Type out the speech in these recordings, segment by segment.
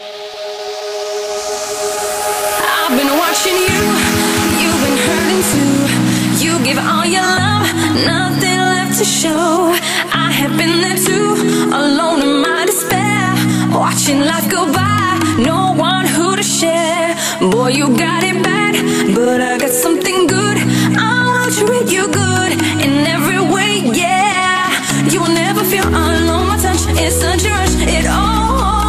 I've been watching you, you've been hurting too. You give all your love, nothing left to show. I have been there too, alone in my despair, watching life go by, no one who to share. Boy, you got it bad, but I got something good. I'll treat you good in every way, yeah. You will never feel alone, my touch is such a rush, it all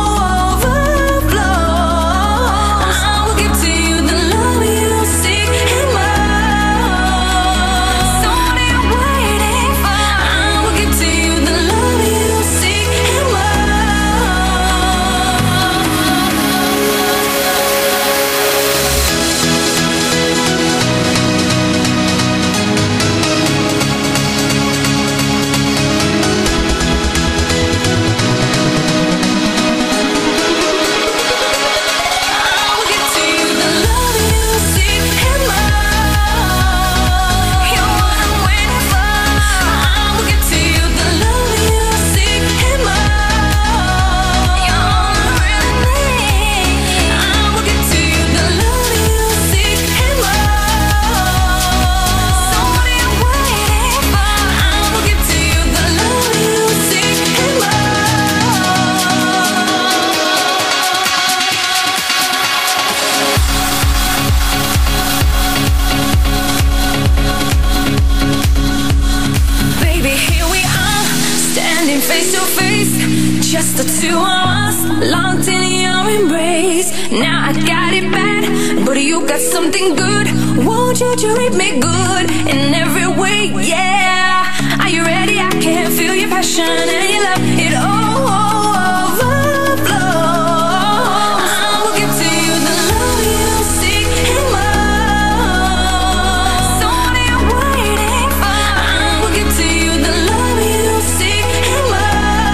just the two of us, locked in your embrace. Now I got it bad, but you got something good. Won't you treat me good in every way, yeah. Are you ready? I can feel your passion and your love, it all overflow. I will give to you the love you seek and more. So what are you waiting for? I will give to you the love you seek and more.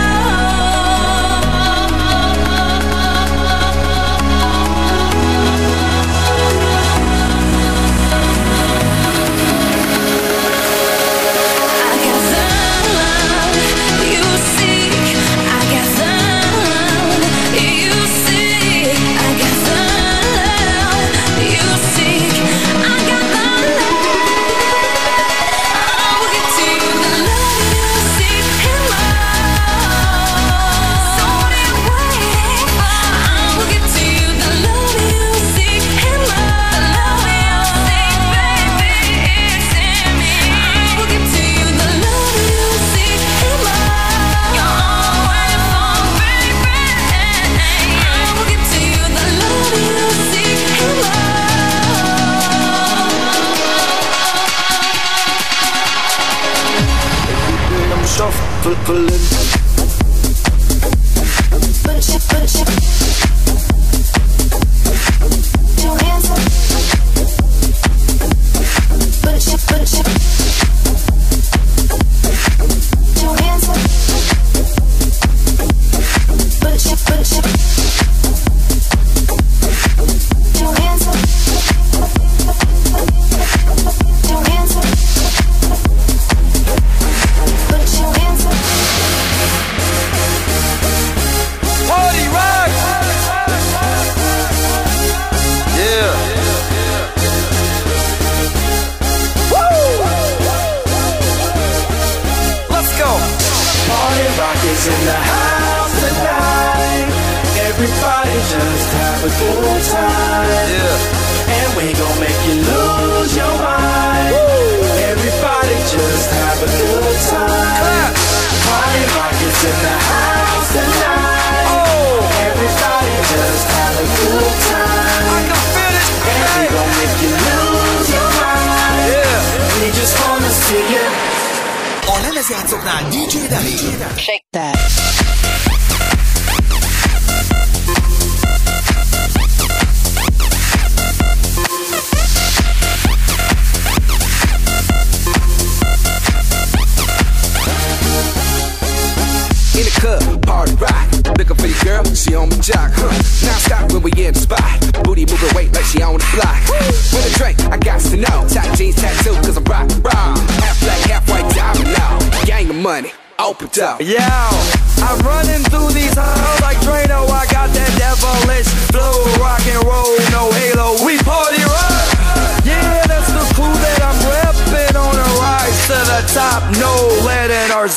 In the house tonight, everybody just have a good time, yeah. And we gon' make you lose your mind. Woo. Everybody just have a good time. Party rock is in the house tonight. Oh. Everybody just have a good time. I can feel it. And we gon' make you lose your mind, yeah. We just wanna see you. A lemezjátszóknál DJ Deli. Shake that. In the club, party rock. Looking for your girl, she on my jock, huh? Now stop when we in the spot. Booty moving weight like she on the block. With a drink, I got to know. Tight jeans tattoo, cause I'm rock, raw. Half black, half white, diamond now. Gang of money, open up. Yo, I'm running through these halls like Drano. I got that devil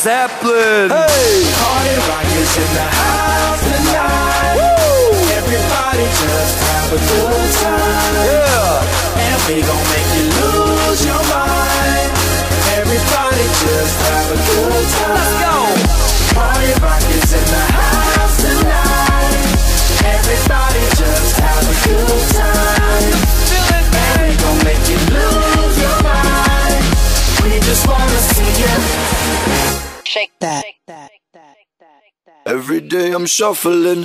Zeppelin. Hey! Party rock is in the house tonight. Woo! Everybody just have a good time. Yeah! And we gon' make you lose your mind. Everybody just have a good time. Let's go! Party rock is in the house tonight. Everybody just have a good time. And we gon' make you lose your mind. We just wanna see you shake that. Every day I'm shuffling.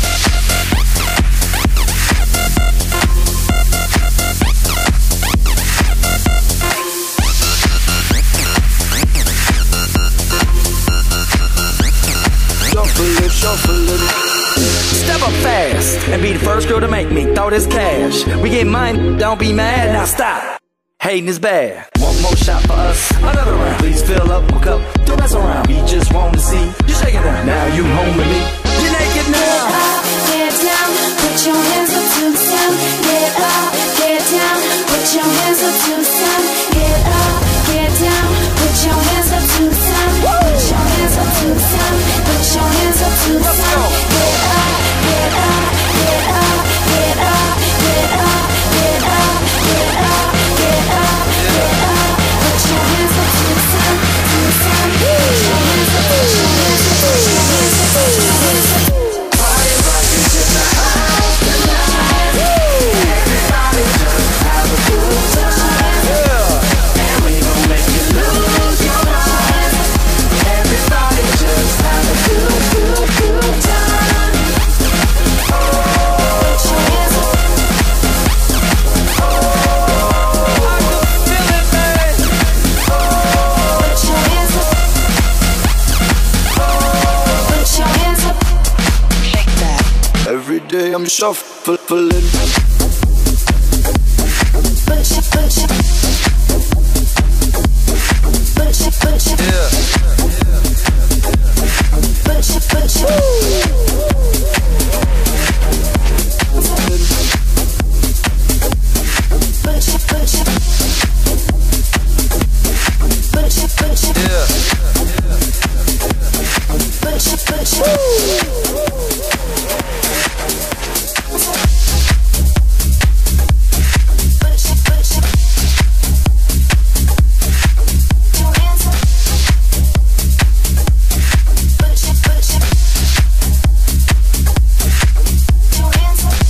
Shuffling. Step up fast and be the first girl to make me throw this cash. We get mine, don't be mad, now stop. Hating is bad. One more shot for us, another round. Please fill up my cup, don't mess around. We just want to see you shaking that. Now you home with me, you're naked now. Get up, get down, put your hands up to the sound. Get up, get down, put your hands up to the sound. Get up, get down, put your hands up to the sound. Put your hands up to the sound. Put your hands up to the sound. Get up, get up, get up, get up, get up, get up, get up, get up, get up. Put your hands up to the sound, to the sound. Put your hands up, put your hands up, put your hands up, put your hands up. Party rock is in the house tonight. Everybody just have a good time. And we gon' make you lose your mind. Everybody just have a good, good, good time. Put your hands up. I can feel it, man. Put your hands up. Put your hands up. Shake that. Every day I'm shuffling. Put your, put your. Put your, put your. Yeah. Put your, put your. Put your, put your. Put your, put your. Yeah. Put your, put your. Put your, put your. Your hands up. Put your, put your. Your hands up.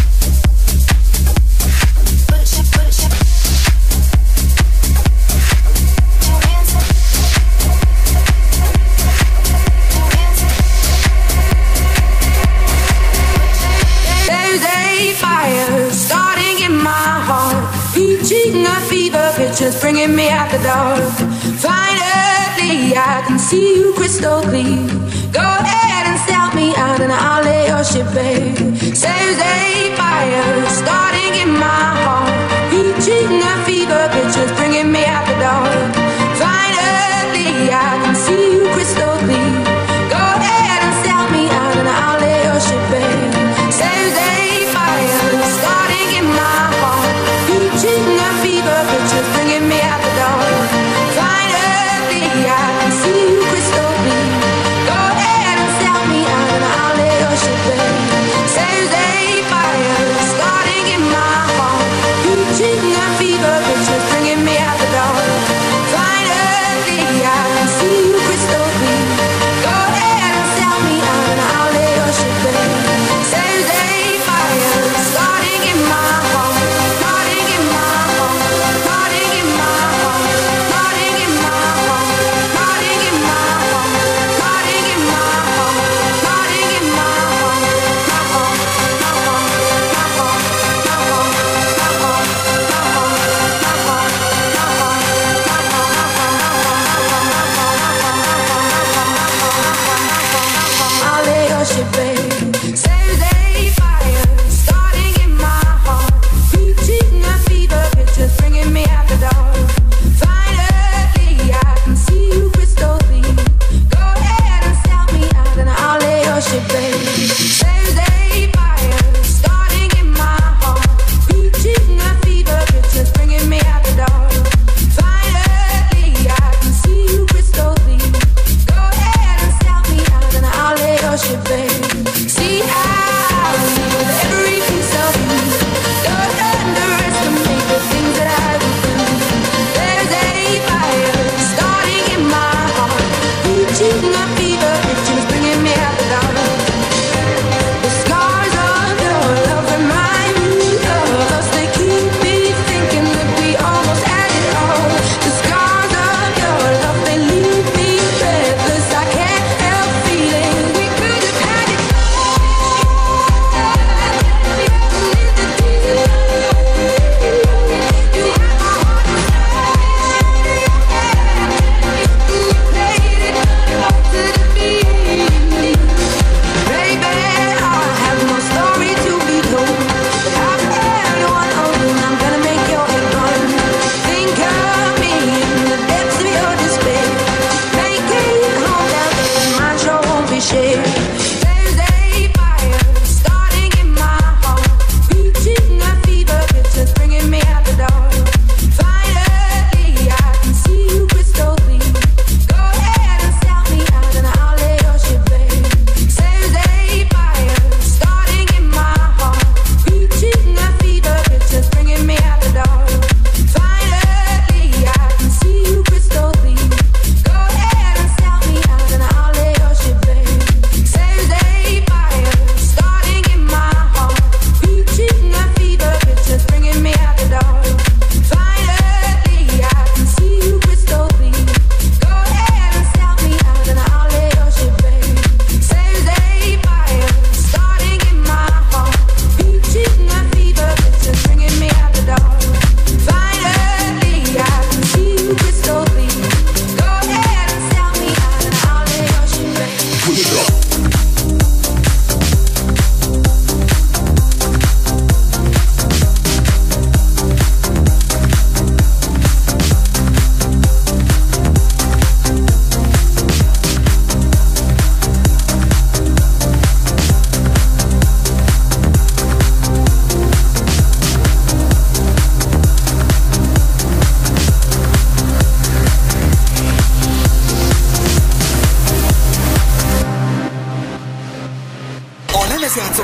Put your, put your. Your hands up. Your hands up. There's a fire starting in my heart, reaching a fever pitch, just bringing me out the dark. Finally, I can see you crystal clear. Go ahead and sell me out, and I'll lay your ship bare. There's a fire starting in my heart, reaching a fever pitch, just bringing me out the dark. Finally, I can see you crystal clear. Go ahead and sell me out, and I'll lay your ship bare. There's a fire starting in my heart, reaching a fever pitch, just bringing me out the dark. Finally, I can see you crystal clear. Go ahead and sell me out, and I'll lay your ship bare. There's a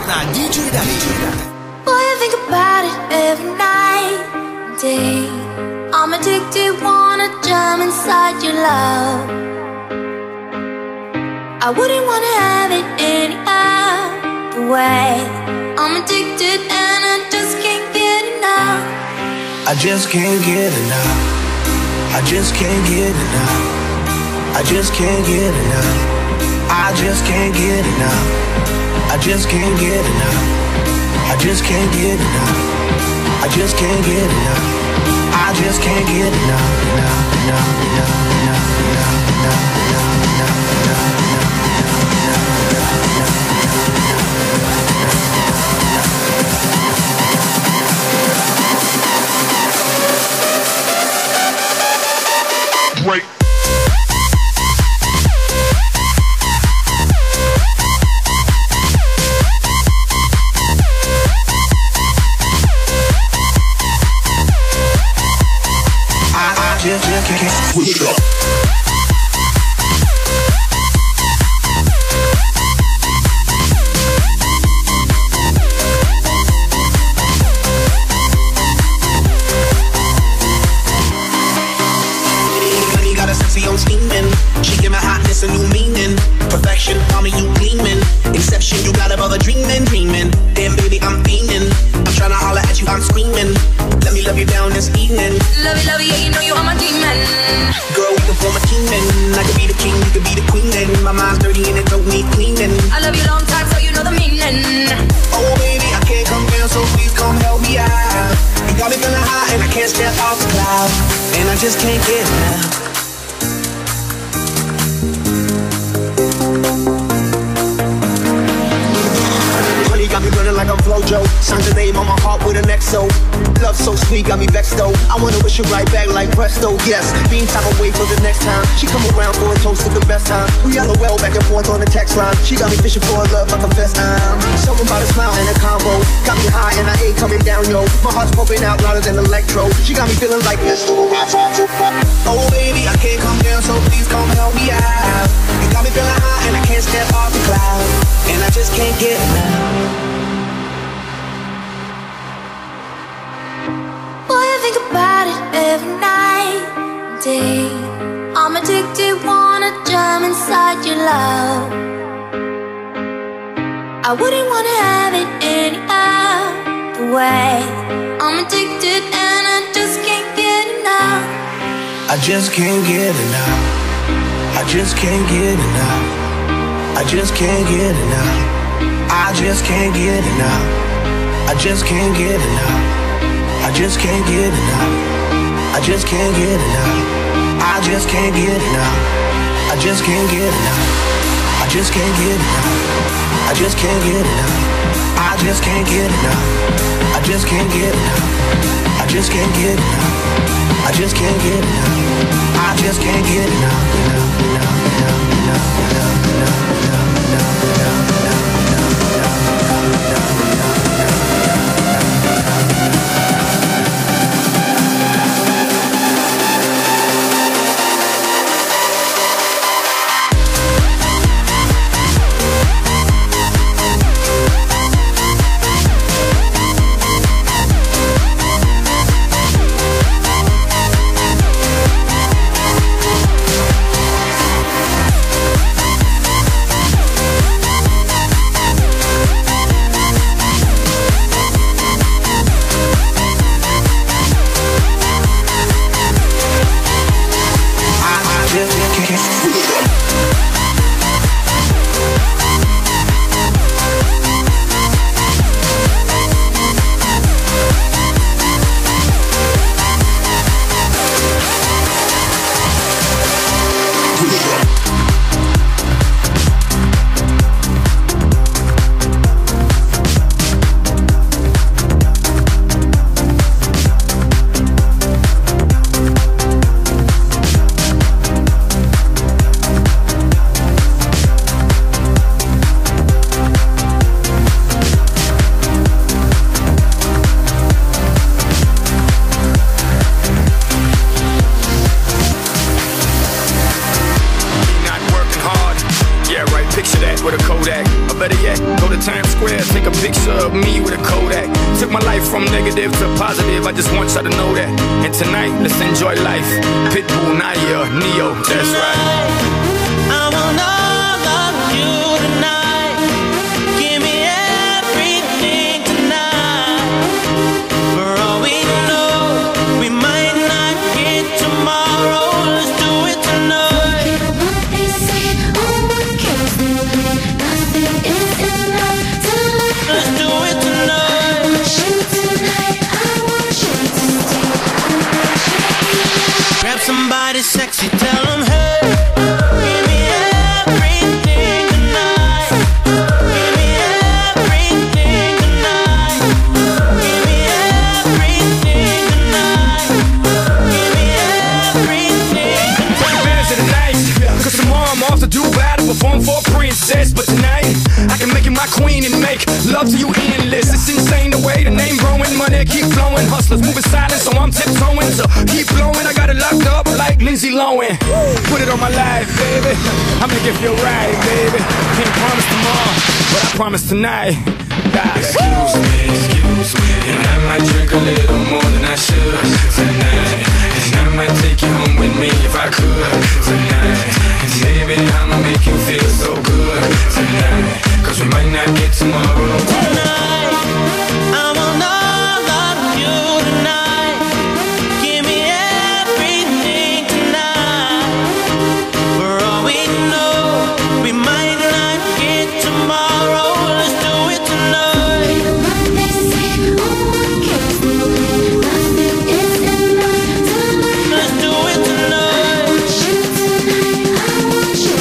játszott rá DJ Dali. Boy, I think about it every night and day. I'm addicted, wanna jump inside your love. I wouldn't wanna have it any other way. I'm addicted and I just can't get enough. I just can't get enough. I just can't get enough. I just can't get enough. I just can't get enough. I just can't get enough. I just can't get enough. I just can't get enough. I just can't get enough. Right. Push it up. Got a sexy on steaming. She give my hotness a new meaning. Perfection, mommy, you gleaming. Inception, you got above a dreaming. Damn, baby, I'm fiending. I'm trying to holler at you, I'm screaming. Let me love you down this evening. Love you, yeah, you know you are my demon. Girl, we can form a team and I could be the king, you could be the queen. And my mind's dirty and it don't need cleaning. I love you long time, so you know the meaning. Oh, baby, I can't come down, so please come help me out. You got me feeling high and I can't step off the cloud. And I just can't get enough. Got me running like I'm Flojo. Sign your name on my heart with an XO. Love so sweet, got me vexed though. I wanna wish you right back like presto. Yes, being time away for the next time. She come around for a toast to the best time. We LOL back and forth on the text line. She got me fishing for a love, I confess I'm something about a smile and a combo. Got me high and I ain't coming down, yo. My heart's pumping out louder than electro. She got me feeling like this. Oh baby, I can't come down, so please come help me out. You got me feeling high and I can't step off the cloud. And I just can't get enough. Boy, I think about it every night and day. I'm addicted, wanna jump inside your love. I wouldn't wanna have it any other way. I'm addicted and I just can't get enough. I just can't get enough. I just can't get enough. I just can't get enough. I just can't get enough. I just can't get enough. I just can't get enough. I just can't get enough. I just can't get enough. I just can't get enough. I just can't get enough. I just can't get enough. I just can't get enough. I just can't get enough. I just can't get enough. I just can't get enough. I just can't get of me with a Kodak. Took my life from negative to positive, I just want y'all to know that. And tonight, let's enjoy life. Pitbull, Naya, Neo, that's right. I want all of you tonight. Give me everything tonight. For all we know, we might not get tomorrow. Let's do it tonight. What they say, oh my girls, nothing is enough tonight. Let's do it tonight. I want you tonight. I want you to Grab somebody sexy, tell them hey. Give me everything tonight. Give me everything tonight. Give me everything tonight. Give me everything tonight. Take advantage of the night, cause tomorrow I'm off to Dubai to perform for a princess. But tonight, I can make you my queen and make love to you endless. It's insane the way the name growing, money keep flowing. Hustlers moving silent, so I'm tiptoeing. So keep blowing, I got it locked up like Lindsay Lohan. Put it on my life, baby. I'll make it feel right, baby. Can't promise tomorrow, but I promise tonight. Excuse me, and I might drink a little more than I should tonight. And I might take you home with me if I could tonight. And baby, I'ma make you feel so good tonight. Cause we might not get tomorrow. Tonight, I want all of you tonight. Give me everything tonight. For all we know, we might not get tomorrow. Let's do it tonight. what they say, oh my girls, nothing is enough tonight. Let's do it tonight. I want you tonight. I want you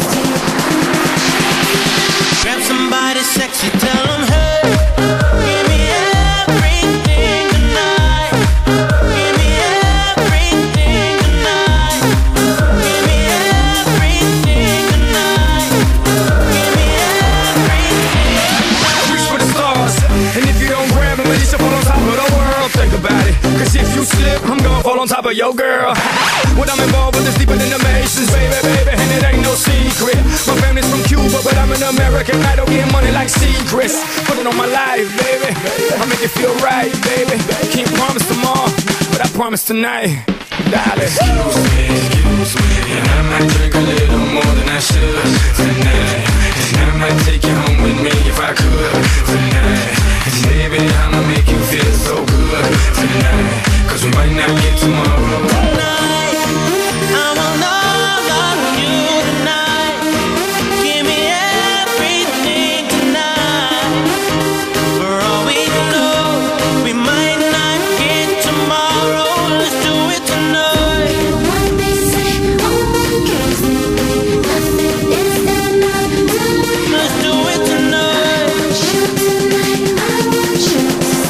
Grab somebody sexy, tell them hey. Give me everything tonight. Give me everything tonight. Give me everything tonight. Give me everything. Reach for the stars, and if you don't grab them, at least you fall on top of the world. Think about it, cause if you slip, I'm gonna fall on top of your girl. What I'm involved with is deeper than the Masons, baby, baby, and it ain't no secret. My family's from Cuba, but I'm an American. I don't get money like secrets. Put it on my life, baby. I'll make it feel right, baby. Can't promise tomorrow, but I promise tonight. Darling. Excuse me, and I might drink a little more than I should tonight. And I might take you home with me if I could tonight. And baby, I'ma make you feel so good tonight. Cause we might not get tomorrow. Tonight, I want all of you tonight. Give me everything tonight. For all we know, we might not get tomorrow. Let's do it tonight. what they say, oh my girls, nothing is enough tonight. Let's do it tonight. I want you tonight. I want you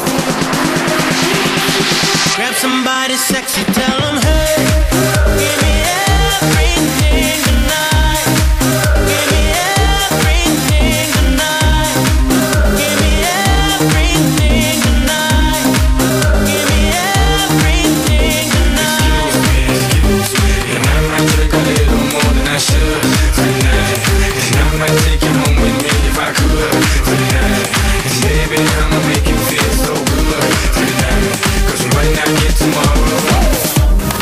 Grab somebody sexy, tell them hey. Give me everything tonight. Give me everything tonight. Give me everything tonight. Give me everything tonight. Excuse me, and I might drink a little more than I should tonight. And I might take you home with me if I could tonight. And baby, I'ma make you feel so good tonight. Cause we might not get tomorrow.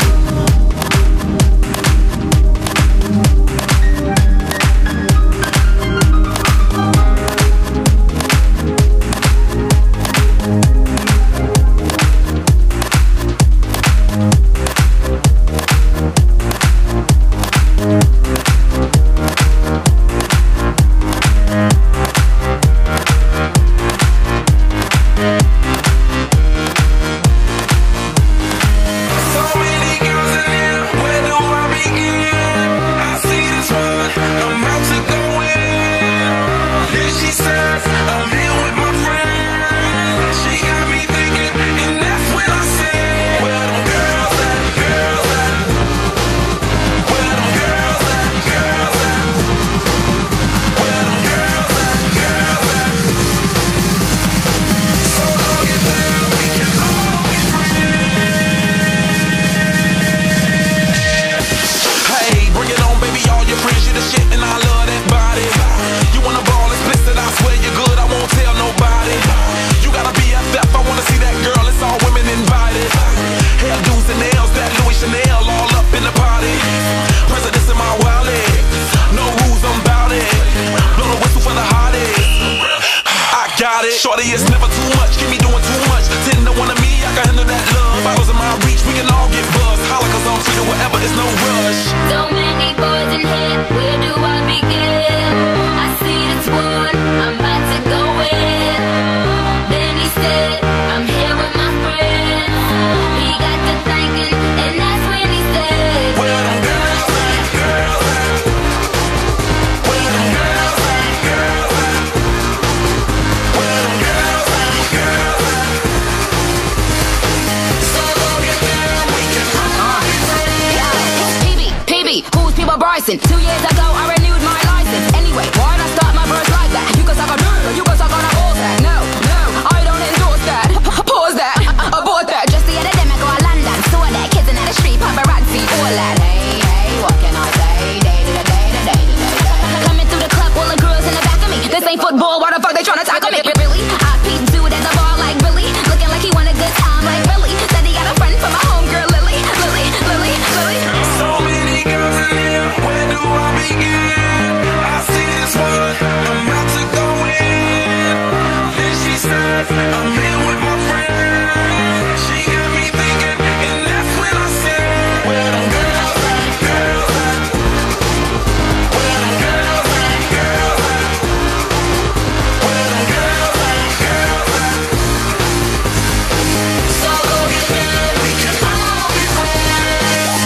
too much, keep me doing too much. 10 to 1 of me, I can handle that love. Bottles in my reach, we can all get buzzed. Holla 'cause I'm free to whatever, it's no rush. So many boys in here, where do I begin? I see this one, I'm about to go in. Then he said, I'm here with my friends. He got to thinking, and that's when he said, where them girls at, girls at? Where them girls at, girls at? Where them girls at, girls at? So go get down, we can all be free. PB, who's People Bryson? 2 years ago I renewed my license. Anyway, why'd I start my verse like that? You can suck a dirt, or you can suck on a horse that. No, I don't endorse that. Pause that, abort that. Just the other day I go to London, saw that kids in the street, paparazzi, all that. Hey, what can I say? Day. Coming through the club, all the girls in the back of me. This ain't football, why the fuck they tryna tackle me? Really? I peep dude at the bar like Billy, looking like he want a good time like Billy. Said he got a friend from my homegirl Lily. So many girls in here, where do I begin? I see this one, I'm about to go in. Then she said, I'm here with my friend. She got me thinking, and that's when I said, where them girls at, girls at? Where them girls at, girls at? Where them girls at, girls at? So go get down, we can all be friends.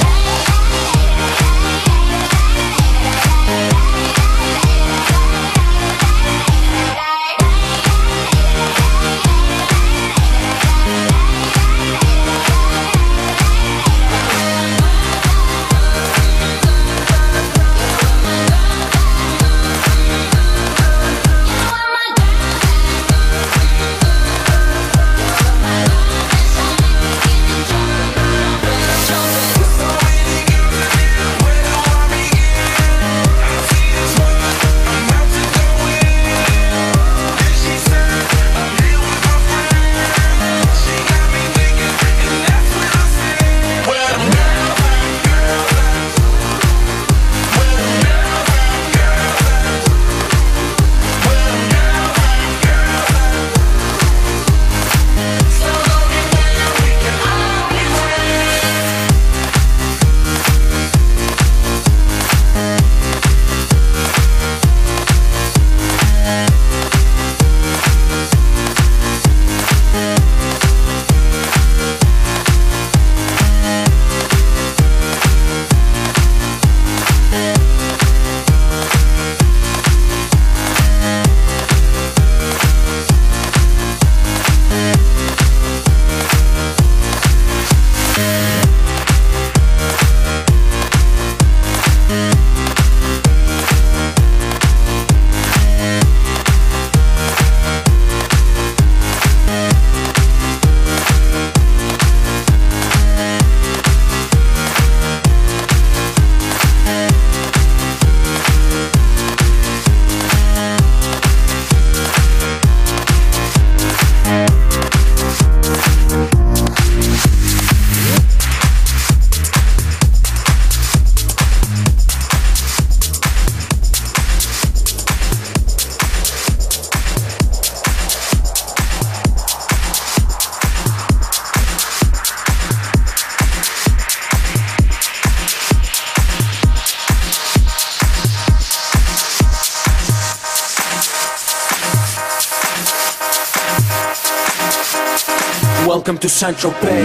Welcome to Central Bay.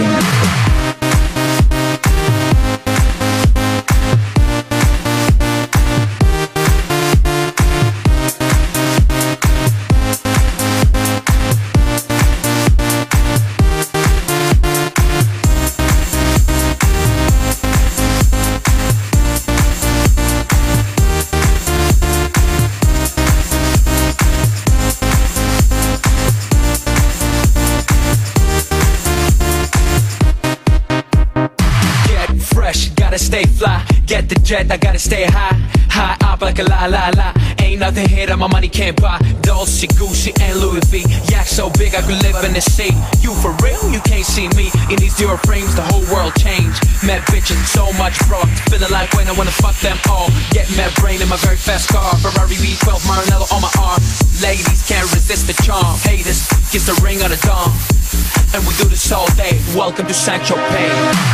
Stay fly, get the jet, I gotta stay high, high up like a la la la. Ain't nothing here that my money can't buy. Dolce, Gucci, and Louis V. Yak so big I could live in the sea. You for real? You can't see me in these Dior frames. The whole world changed. Mad bitches, so much broke. Feeling like when I wanna fuck them all. Get mad brain in my very fast car. Ferrari V12 Maranello on my arm. Ladies can't resist the charm. Haters, kiss the ring on the dawn. And we do this all day. Welcome to Saint-Tropez.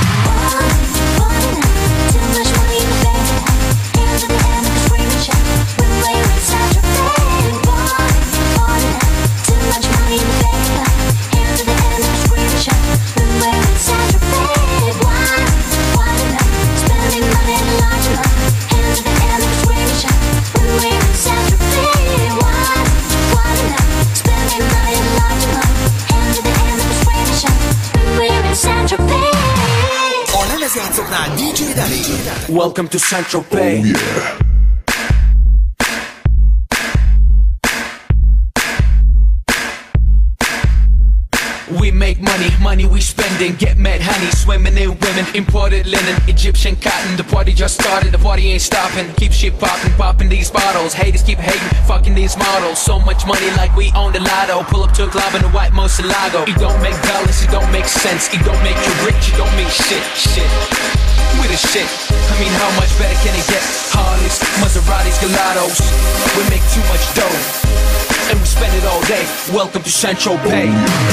Too much money in the bank. Hands in the air, make a screaming shout. When we're in Saint-Tropez. Too much money in the bank. Hands in the air, make a screaming shout. When we're in Saint-Tropez. Why tonight? Spending money in a large amount. Hands in the air, make a screaming shout. When we're in Saint-Tropez. Why tonight? Spending money in a large amount. Hands in the air, make a screaming shout. When we're in Saint-Tropez. A lemezjátszóknál DJ Dali. Welcome to Saint-Tropez. Oh yeah. We make money, money we spending. Get mad honey, swimming in women. Imported linen, Egyptian cotton. The party just started, the party ain't stopping. Keep shit popping, popping these bottles. Haters keep hating, fucking these models. So much money like we own the lotto. Pull up to a club in a white Moselago. It don't make dollars, it don't make sense. It don't make you rich, it don't mean shit, shit. We the shit, I mean how much better can it get? Harleys, Maseratis, Gelatos. We make too much dough, and we spend it all day. Welcome to Saint-Tropez.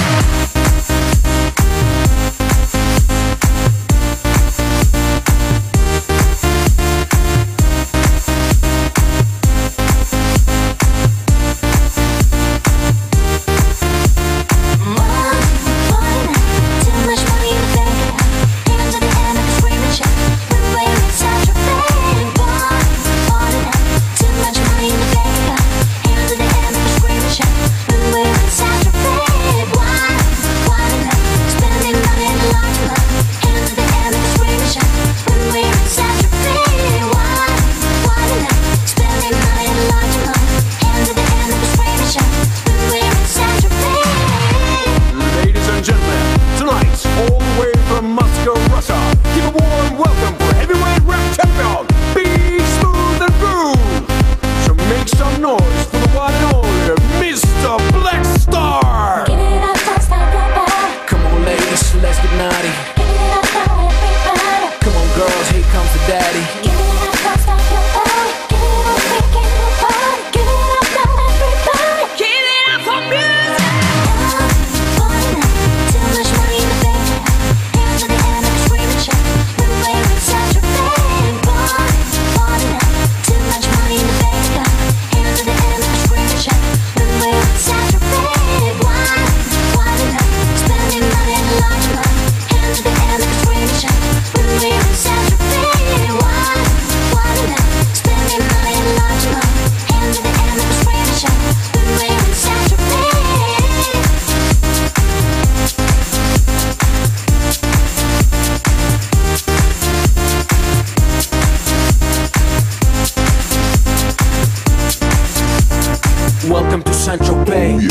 Welcome to Saint-Tropez.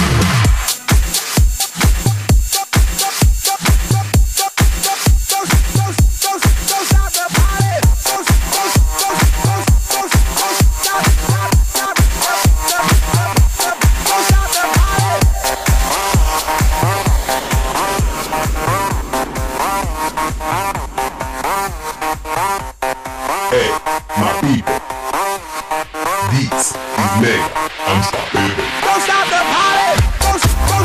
Hey, my people. Beats, made, unstoppable. Don't stop the party. Don't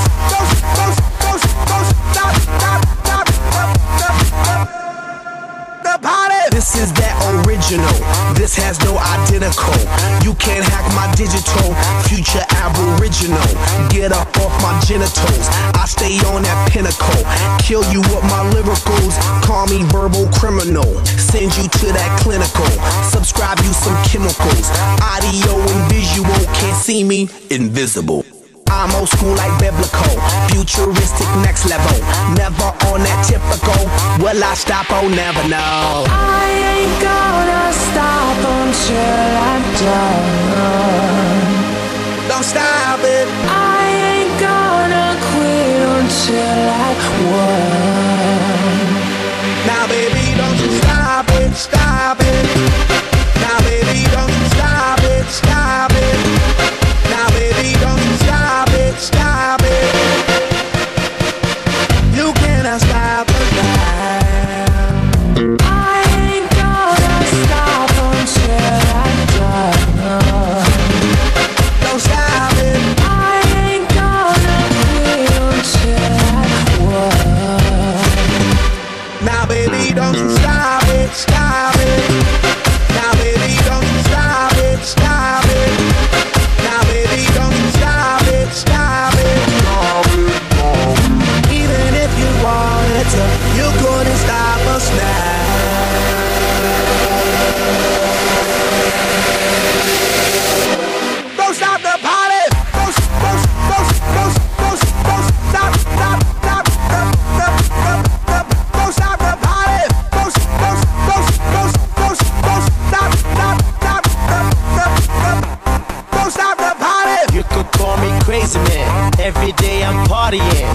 stop the party. This is that original. This has no identical. You can't hack my digital. Future aboriginal. Get up off my genitals. I stay on that pinnacle. Kill you with my lyricals. Call me verbal criminal. Send you to that clinical. Subscribe you some chemicals. Audio and visual. Can't see me. Invisible. I'm old school like biblical. Futuristic next level. Never on that typical. Will I stop? Oh, never know. I ain't gonna stop until I'm done. Don't stop it. I ain't gonna quit until I won. Now baby, don't you stop it, stop it. Now baby, don't you stop it, stop it.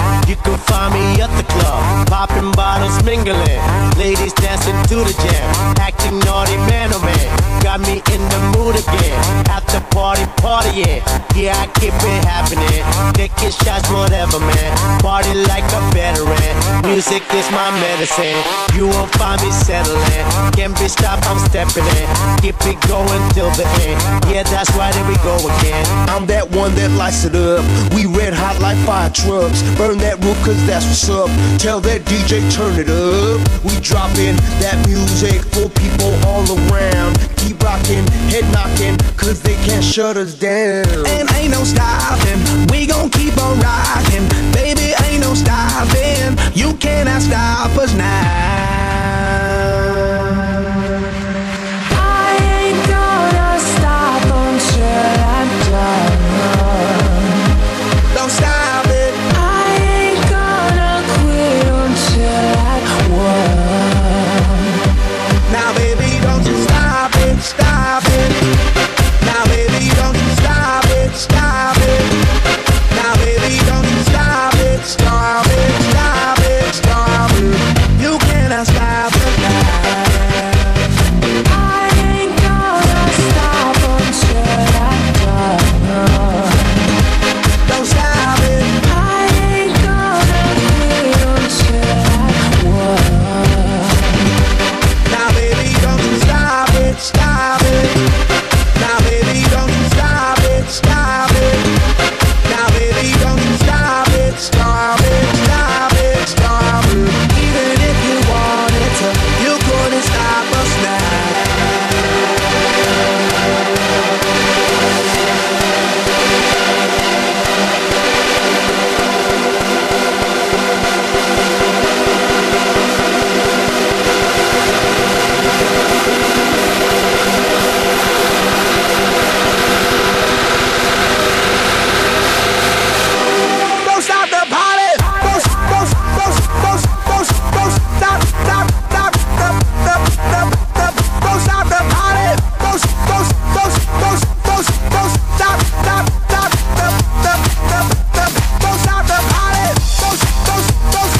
You can find me at the club, popping bottles, mingling. Ladies dancing to the jam, acting naughty, man, oh man. Got me in the mood again. After party, partying. Yeah, I keep it happening. Taking shots, whatever, man. Party like a veteran. Music is my medicine. You won't find me settling. Can't be stopped, I'm stepping in. Keep it going till the end. Yeah, that's right, here we go again. I'm that one that lights it up. We red hot like fire trucks. Burn that roof cause that's what's up. Tell that DJ turn it up. We dropping that music for people all around. Keep rocking, head knocking, cause they can't shut us down. And ain't no stopping, we gon' keep on rocking. Baby, ain't no stopping, you cannot stop us now. I ain't gonna stop until I'm done. Don't stop it. I ain't gonna quit until I won. Now baby, don't you stop it, stop it. Now baby, don't you stop it, stop it. Now baby, don't you stop it, stop it, stop it, stop it. You cannot stop it now. I ain't gonna stop until I'm done. Don't stop it. I ain't gonna quit until I won. Now baby, don't you stop it, stop it. Now baby, don't you stop it, stop it. Now baby, don't you stop it, stop it, stop it, stop it. Even if you wanted to, you couldn't stop us now. Don't stop the party. Don't stop, don't stop the party. Don't stop the party.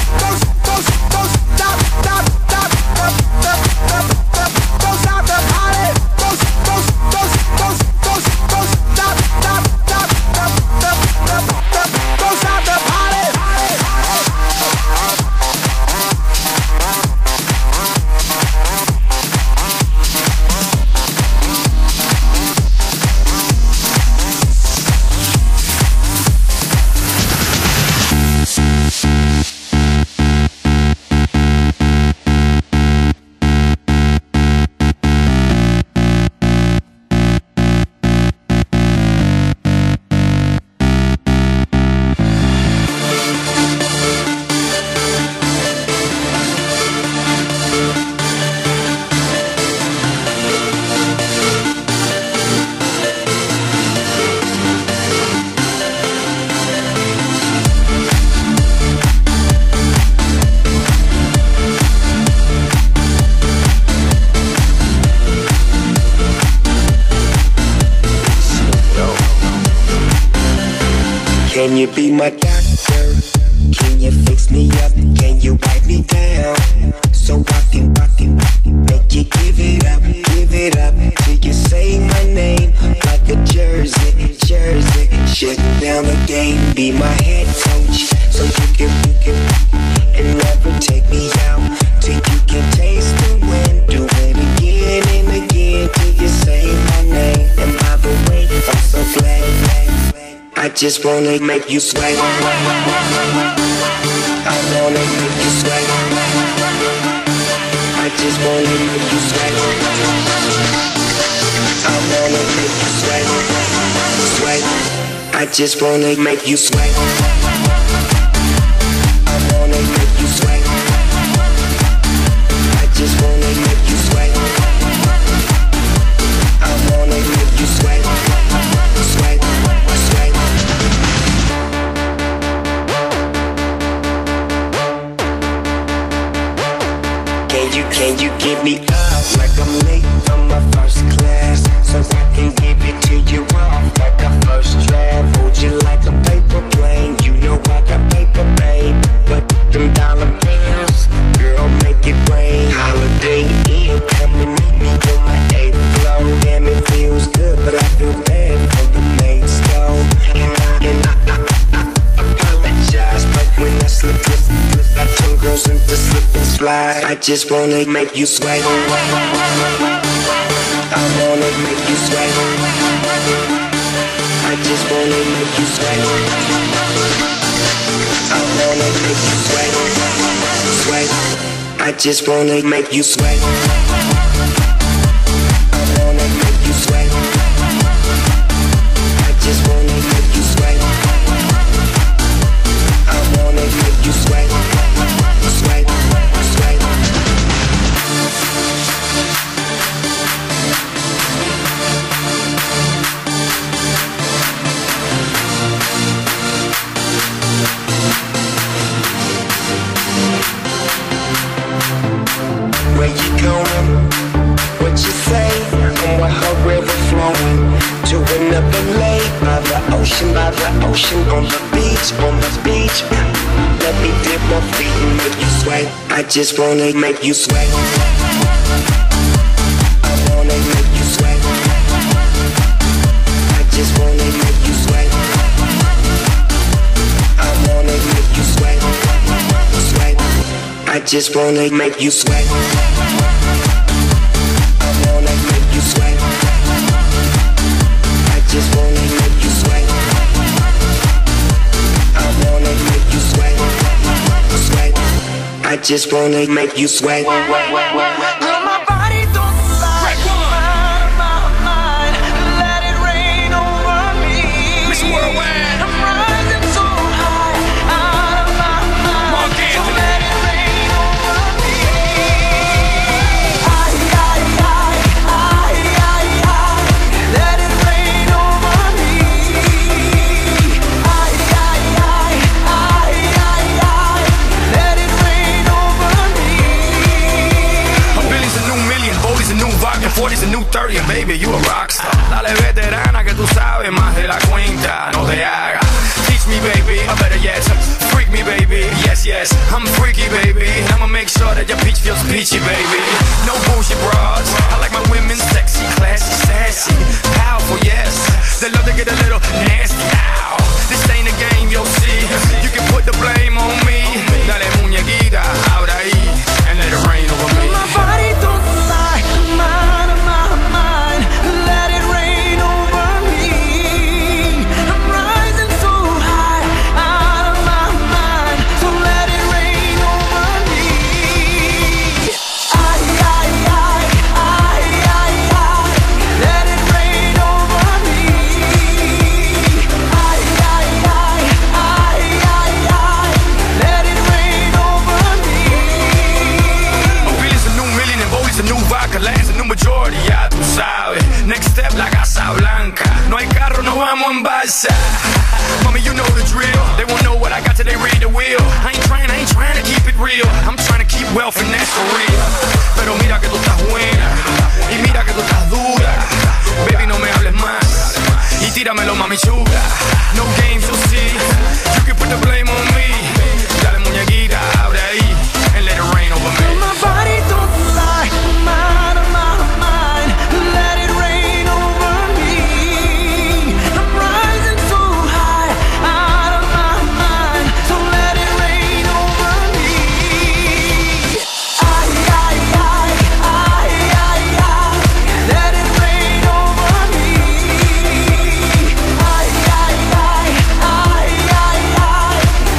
Can you be my doctor? Can you fix me up? Can you wipe me down? So I can make you give it up till you say my name like a jersey. Shutting down the game, be my head coach, so you can and never take me out till you can taste the wind. Do it again and again till you say my name. And by the way, I'm so glad. I just wanna make you sweat. I wanna make you sweat. I just wanna make you sweat. I wanna make you sweat. Sweat. I just wanna make you sweat. I wanna make you sweat. I just wanna make you sweat. I wanna make you sweat. Sweat. Sweat. Can you give me up like I'm late on my first class, so I can give it to you off like a first draft? Hold you like a paper plane, you know I got paper, babe. slide. I just wanna make you sweat. I wanna make you sweat. I just wanna make you sweat. I wanna make you sweat. Sweat. I just wanna make you sweat. I wanna make you sweat. I just wanna make you sweat. I wanna make you sweat. Sweat, sweat. Where you going? What you say? I'm with her river flowing to another lake by the ocean, on the beach, on the beach. Let me dip my feet and make you sweat. I just wanna make you sweat. I wanna make you sweat. I just wanna make you sweat. I wanna make you sweat. Sweat. I just wanna make you sweat. I wanna make you sweat. I just wanna make you sweat. I wanna make you sweat. Sweat. I just wanna make you sweat. Girl, my body don't lie. Out of my mind. Let it rain over me. Miss Worldwide. I'm rising so high. Out of my mind. So let it rain over me. Let it rain over me. Let it rain over me. A billion's a new million, Boldy's a new vodka, 40's a new 30, and baby, you a rockstar. Dale veterana que tú sabes más de la cuenta, no te hagas. Teach me, baby, or better yet, freak me, baby. Yes, yes, I'm freaky, baby. I'ma make sure that your peach feels peachy, baby. No bullshit bras. I like my women sexy, classy, sassy, powerful, yes. They love to get a little nasty. Ow. This ain't a game, you'll see. You can put the blame on me. Dale muñequita, ahora ahí, and let it rain over me. My body don't lie. I'm out of my mind. Let it rain over me. I'm rising so high. Out of my mind. So let it rain over me. Let it rain over me. Let it rain over me. A billion's a new million and Boldy's a new vodka, land's a new majority, ya tú sabes. Next step, la Casa Blanca. No hay carro, no vamos en balsa. Mommy, you know the drill. They won't know what I got till they read the wheel. I ain't trying to keep it real. I'm trying to keep wealth and that's for real. Pero mira que tú estás buena y mira que tú estás dura. Baby, no me hables más y tíramelo, mami chula. No games, you'll see. You can put the blame on me. Dale muñequita, abre ahí and let it rain over me. My body don't lie. I'm out of my mind. Let it rain over me. I'm rising so high. Out of my mind. So let it rain over me. Let it rain over me. Let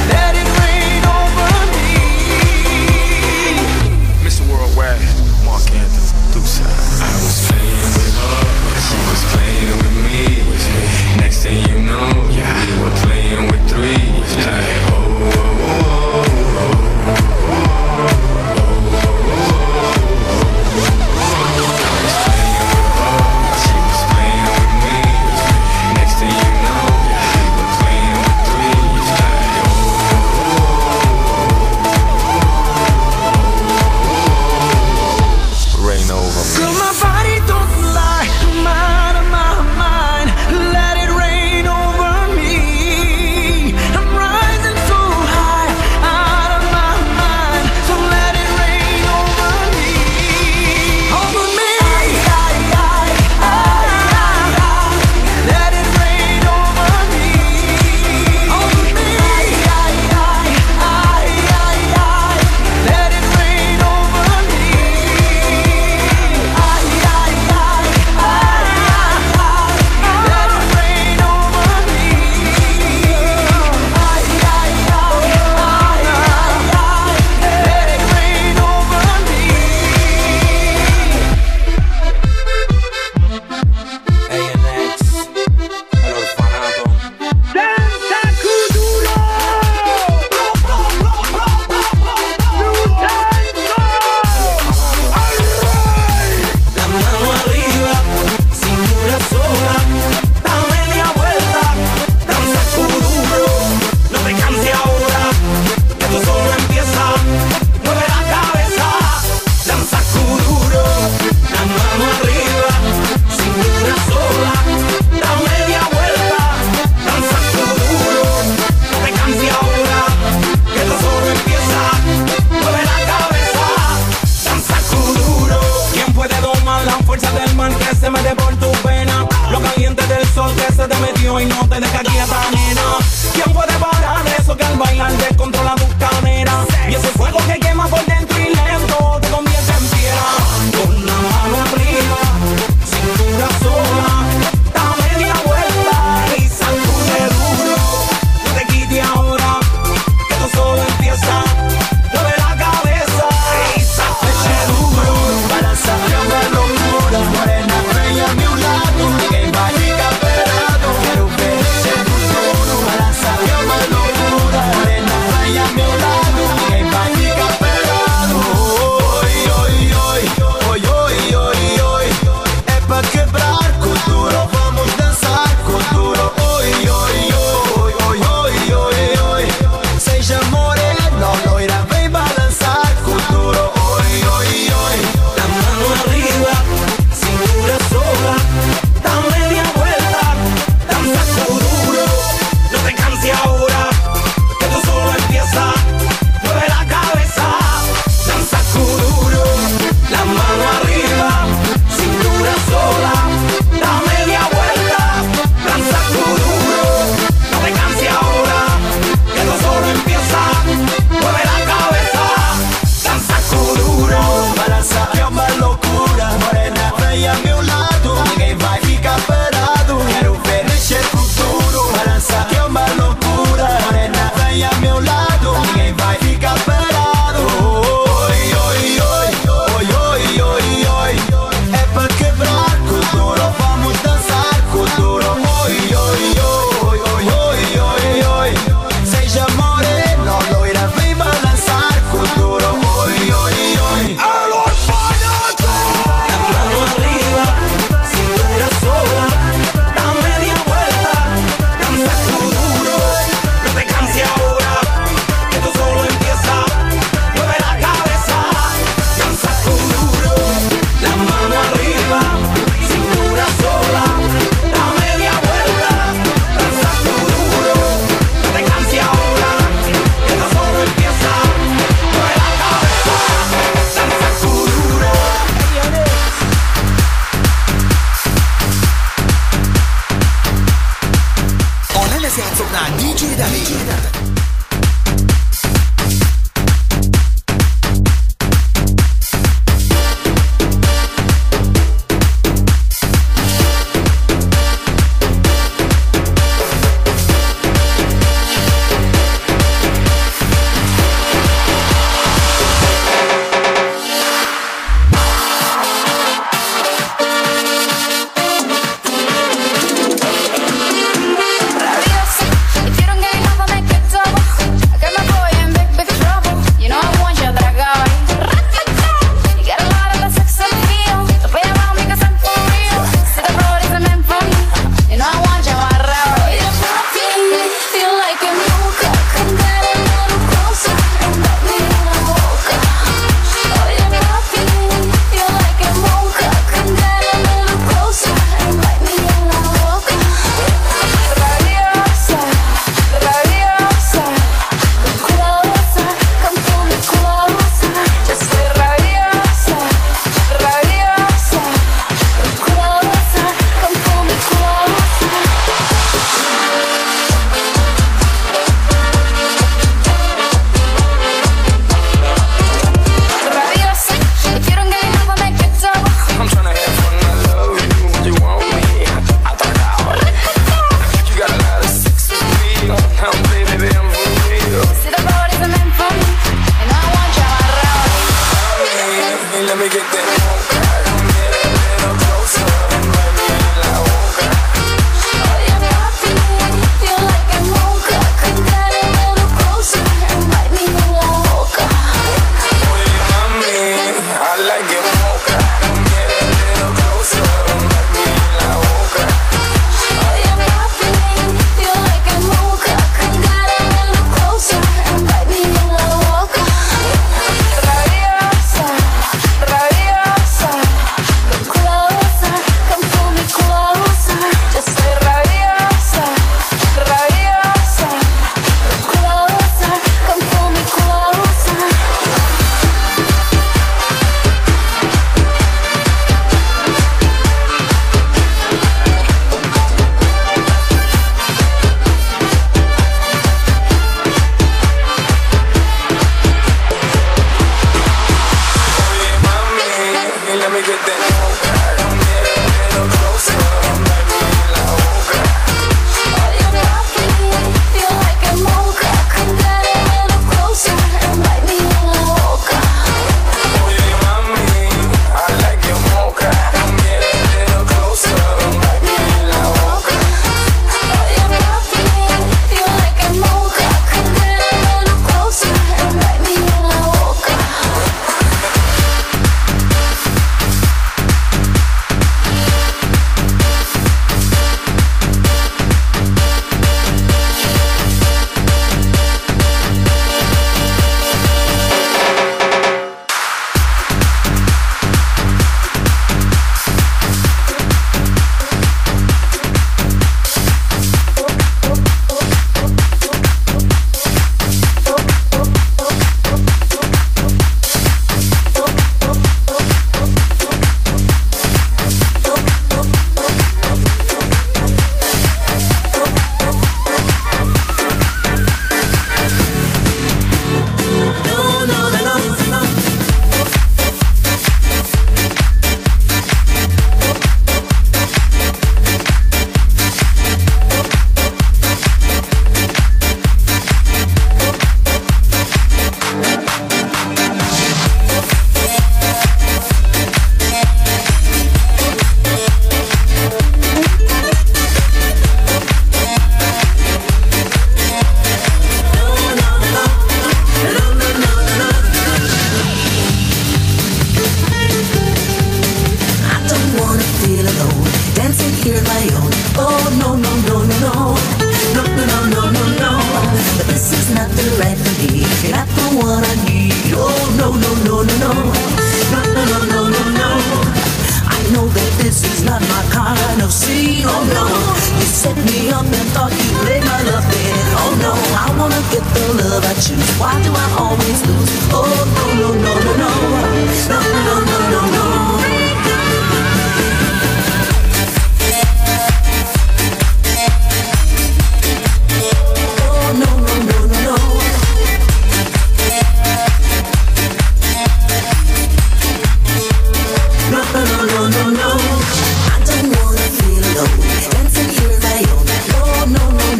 what I need. Oh no no no no no, no no no no no no. I know that this is not my kind of scene. Oh no, you set me up and thought you played my love band. Oh no, I wanna get the love I choose. Why do I always lose? Oh no no no no no, no no no no no.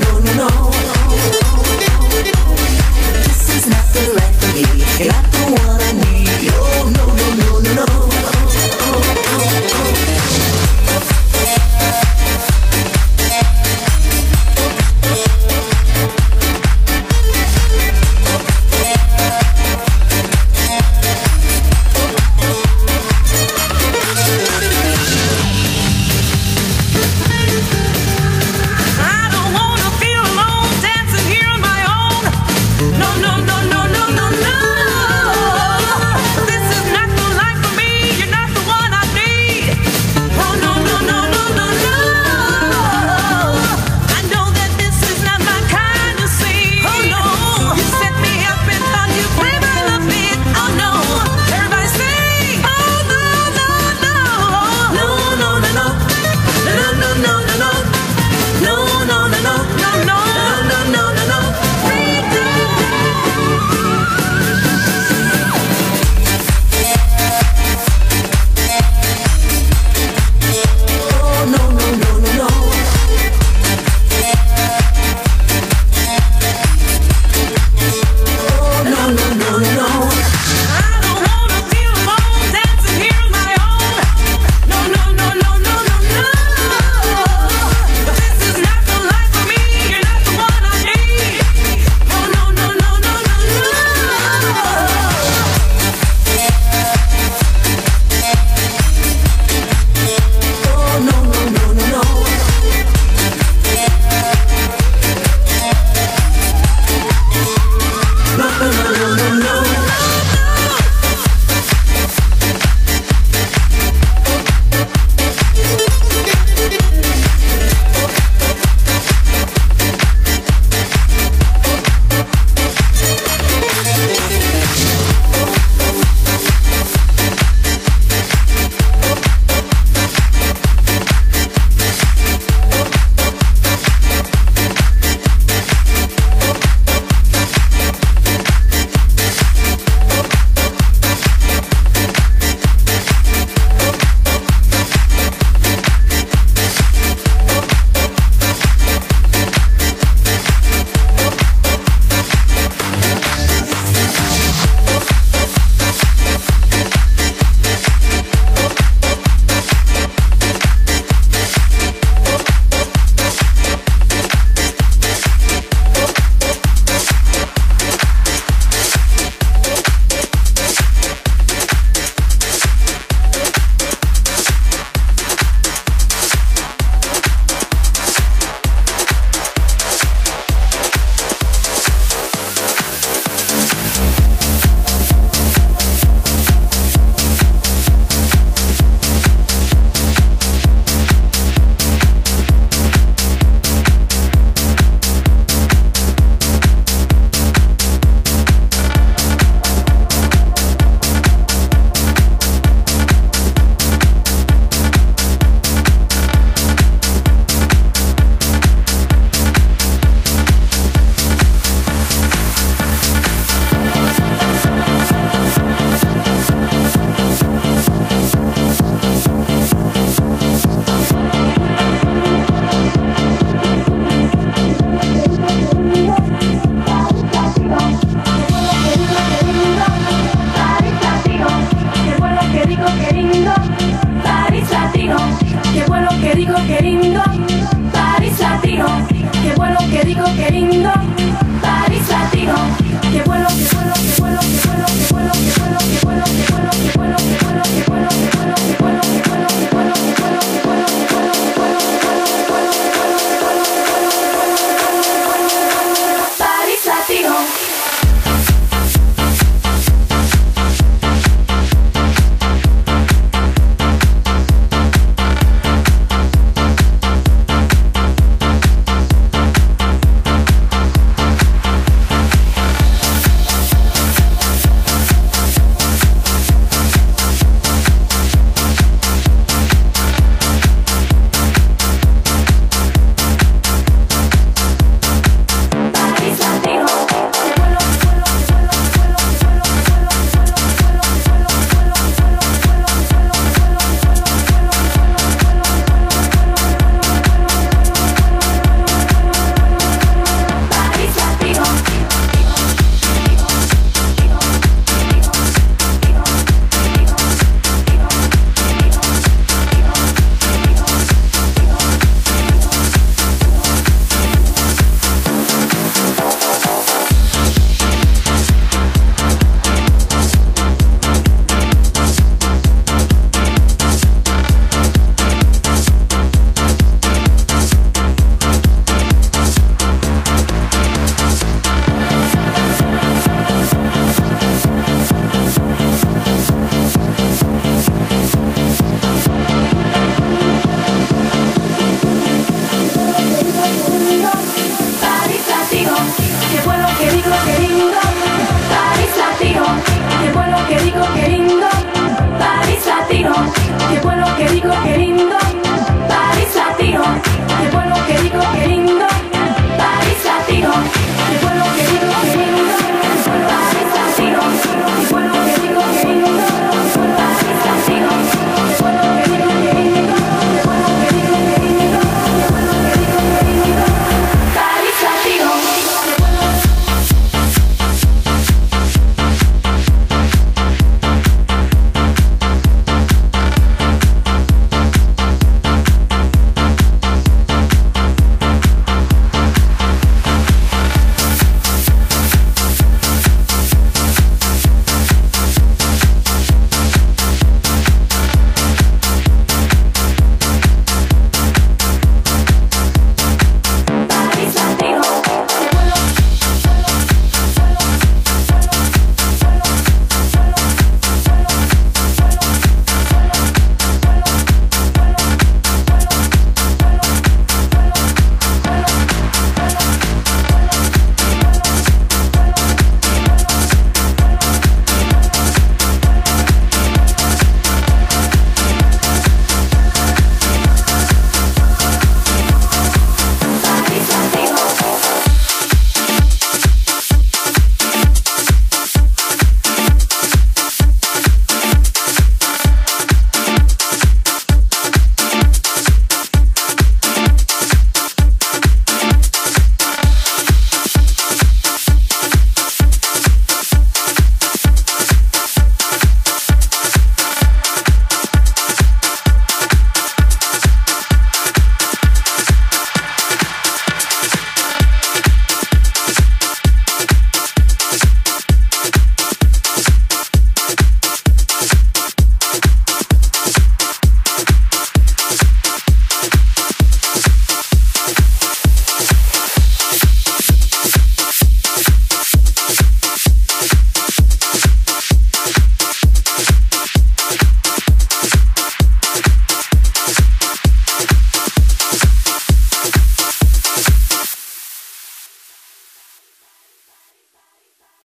Got the one